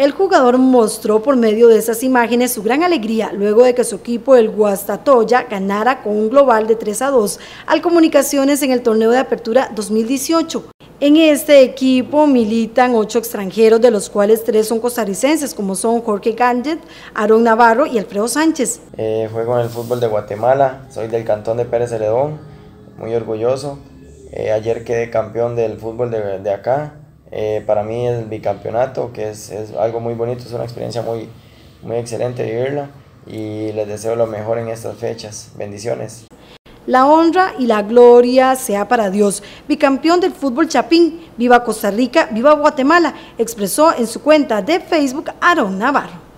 El jugador mostró por medio de esas imágenes su gran alegría luego de que su equipo, el Guastatoya, ganara con un global de 3-2 al Comunicaciones en el torneo de apertura 2018. En este equipo militan 8 extranjeros, de los cuales 3 son costarricenses, como son Jorge Ganget, Aaron Navarro y Alfredo Sánchez. Juego en el fútbol de Guatemala, soy del cantón de Pérez Celedón, muy orgulloso. Ayer quedé campeón del fútbol de acá. Para mí es el bicampeonato, que es algo muy bonito, es una experiencia muy excelente vivirla, y les deseo lo mejor en estas fechas. Bendiciones. La honra y la gloria sea para Dios. Bicampeón del fútbol Chapín, viva Costa Rica, viva Guatemala, expresó en su cuenta de Facebook Aaron Navarro.